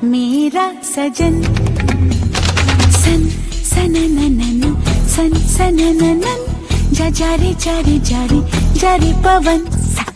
मेरा सजन। सन सनननन सन सनननन जा जा रे जा रे जा रे जा रे पवन सा